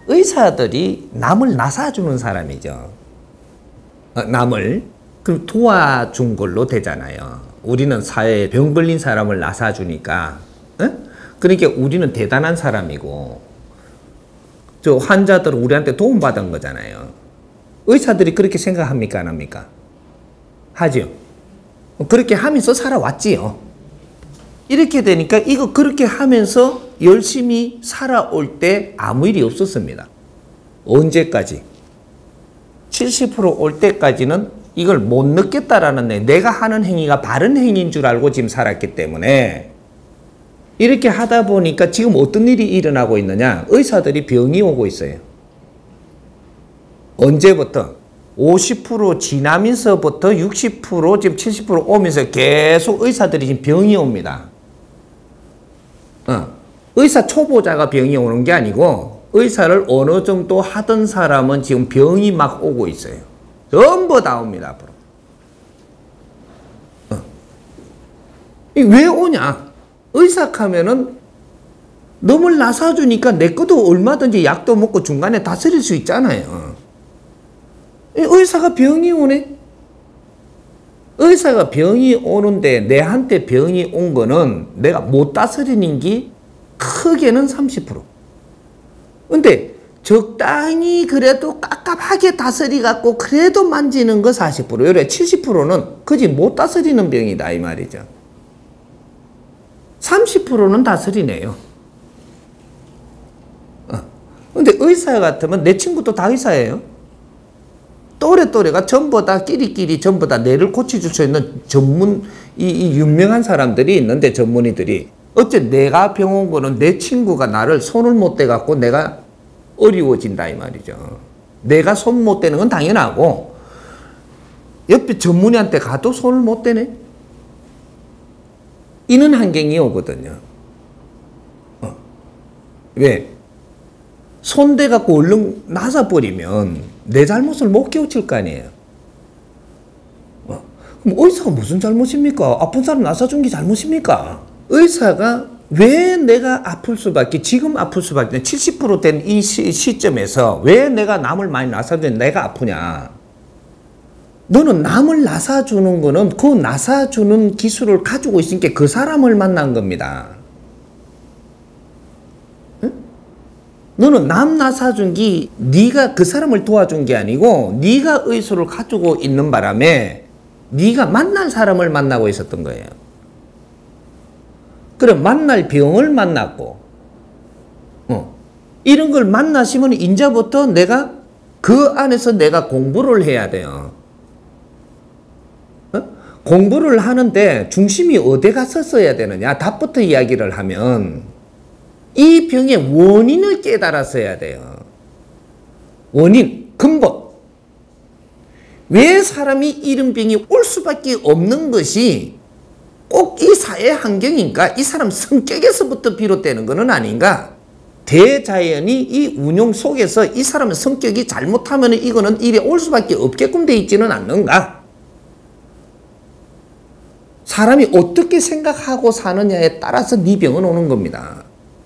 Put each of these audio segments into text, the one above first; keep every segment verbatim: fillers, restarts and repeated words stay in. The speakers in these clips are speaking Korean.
의사들이 남을 나사주는 사람이죠. 어, 남을 그럼 도와준 걸로 되잖아요. 우리는 사회에 병 걸린 사람을 나사주니까, 어? 그러니까 우리는 대단한 사람이고, 저 환자들은 우리한테 도움받은 거잖아요. 의사들이 그렇게 생각합니까, 안 합니까? 하죠. 그렇게 하면서 살아왔지요. 이렇게 되니까 이거 그렇게 하면서 열심히 살아올 때 아무 일이 없었습니다. 언제까지? 칠십 퍼센트 올 때까지는 이걸 못 느꼈다라는 데 내가 하는 행위가 바른 행위인 줄 알고 지금 살았기 때문에 이렇게 하다 보니까 지금 어떤 일이 일어나고 있느냐? 의사들이 병이 오고 있어요. 언제부터? 오십 퍼센트 지나면서부터 육십 퍼센트 지금 칠십 퍼센트 오면서 계속 의사들이 지금 병이 옵니다. 어. 의사 초보자가 병이 오는 게 아니고 의사를 어느 정도 하던 사람은 지금 병이 막 오고 있어요. 전부 다 옵니다, 앞으로. 어. 왜 오냐? 의사 하면은 너무 나사주니까 내 것도 얼마든지 약도 먹고 중간에 다스릴 수 있잖아요. 의사가 병이 오네? 의사가 병이 오는데 내한테 병이 온 거는 내가 못 다스리는 게 크게는 삼십 퍼센트. 근데 적당히 그래도 깝깝하게 다스리 갖고 그래도 만지는 거 사십 퍼센트. 요래 칠십 퍼센트는 그지 못 다스리는 병이다 이 말이죠. 삼십 퍼센트는 다스리네요. 어. 근데 의사 같으면 내 친구도 다 의사예요. 또래 또래가 전부 다 끼리끼리 전부 다 뇌를 고쳐줄 수 있는 전문 이, 이 유명한 사람들이 있는데 전문의들이 어째 내가 병 온 거는 내 친구가 나를 손을 못 대 갖고 내가 어려워진다 이 말이죠. 내가 손 못 대는 건 당연하고 옆에 전문의한테 가도 손을 못 대네. 이런 환경이 오거든요. 어. 왜? 손대 갖고 얼른 나서버리면 내 잘못을 못 깨우칠 거 아니에요. 어. 그럼 의사가 무슨 잘못입니까? 아픈 사람 나서준 게 잘못입니까? 의사가 왜 내가 아플 수밖에, 지금 아플 수밖에, 칠십 퍼센트 된 이 시점에서 왜 내가 남을 많이 나서주는 내가 아프냐? 너는 남을 나사주는 거는 그 나사주는 기술을 가지고 있으니까 그 사람을 만난 겁니다. 응? 너는 남 나사준 게 네가 그 사람을 도와준 게 아니고 네가 의술을 가지고 있는 바람에 네가 만날 사람을 만나고 있었던 거예요. 그럼 만날 병을 만났고 어. 이런 걸 만나시면 이제부터 내가 그 안에서 내가 공부를 해야 돼요. 공부를 하는데 중심이 어디 갔었어야 되느냐? 답부터 이야기를 하면 이 병의 원인을 깨달았어야 돼요. 원인, 근본. 왜 사람이 이런 병이 올 수밖에 없는 것이 꼭 이 사회 환경인가? 이 사람 성격에서부터 비롯되는 것은 아닌가? 대자연이 이 운용 속에서 이 사람의 성격이 잘못하면 이거는 이래 올 수밖에 없게끔 돼 있지는 않는가? 사람이 어떻게 생각하고 사느냐에 따라서 네 병은 오는 겁니다.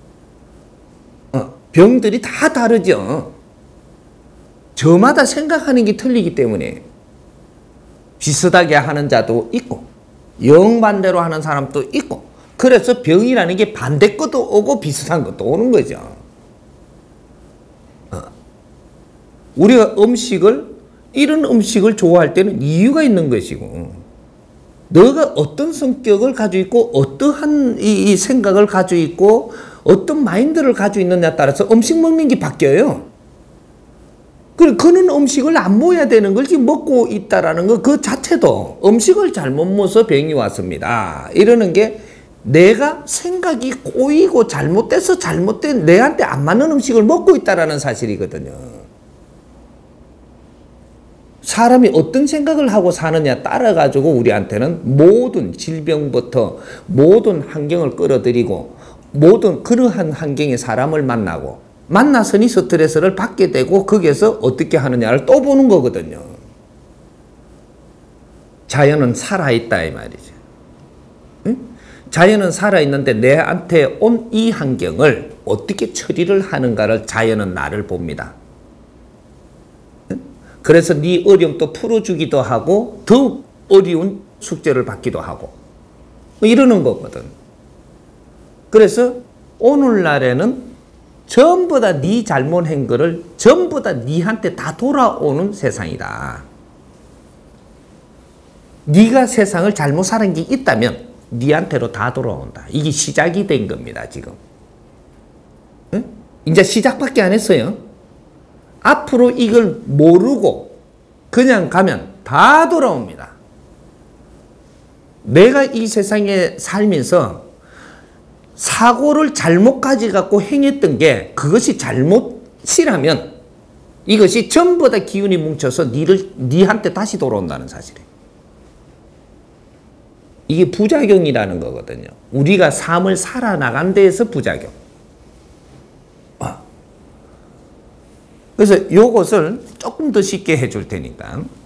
어, 병들이 다 다르죠. 저마다 생각하는 게 틀리기 때문에 비슷하게 하는 자도 있고 영반대로 하는 사람도 있고 그래서 병이라는 게 반대 것도 오고 비슷한 것도 오는 거죠. 어. 우리가 음식을 이런 음식을 좋아할 때는 이유가 있는 것이고 너가 어떤 성격을 가지고 있고 어떠한 이, 이 생각을 가지고 있고 어떤 마인드를 가지고 있느냐에 따라서 음식 먹는 게 바뀌어요. 그래, 그는 음식을 안 먹어야 되는 걸 지금 먹고 있다라는 거 그 자체도 음식을 잘못 먹어서 병이 왔습니다. 이러는 게 내가 생각이 꼬이고 잘못돼서 잘못된 내한테 안 맞는 음식을 먹고 있다라는 사실이거든요. 사람이 어떤 생각을 하고 사느냐 따라 가지고 우리한테는 모든 질병부터 모든 환경을 끌어들이고 모든 그러한 환경의 사람을 만나고 만나서니 스트레스를 받게 되고 거기에서 어떻게 하느냐를 또 보는 거거든요. 자연은 살아있다 이 말이죠. 응? 자연은 살아있는데 내한테 온 이 환경을 어떻게 처리를 하는가를 자연은 나를 봅니다. 그래서 네 어려움도 풀어주기도 하고 더욱 어려운 숙제를 받기도 하고 이러는 거거든. 그래서 오늘날에는 전부 다 네 잘못한 거를 전부 다 네한테 다 돌아오는 세상이다. 네가 세상을 잘못 살은 게 있다면 네한테로 다 돌아온다. 이게 시작이 된 겁니다, 지금. 응? 이제 시작밖에 안 했어요. 앞으로 이걸 모르고 그냥 가면 다 돌아옵니다. 내가 이 세상에 살면서 사고를 잘못 가져갖고 행했던 게 그것이 잘못이라면 이것이 전부 다 기운이 뭉쳐서 니를, 니한테 다시 돌아온다는 사실이에요. 이게 부작용이라는 거거든요. 우리가 삶을 살아나간 데에서 부작용. 그래서 요것을 조금 더 쉽게 해줄 테니까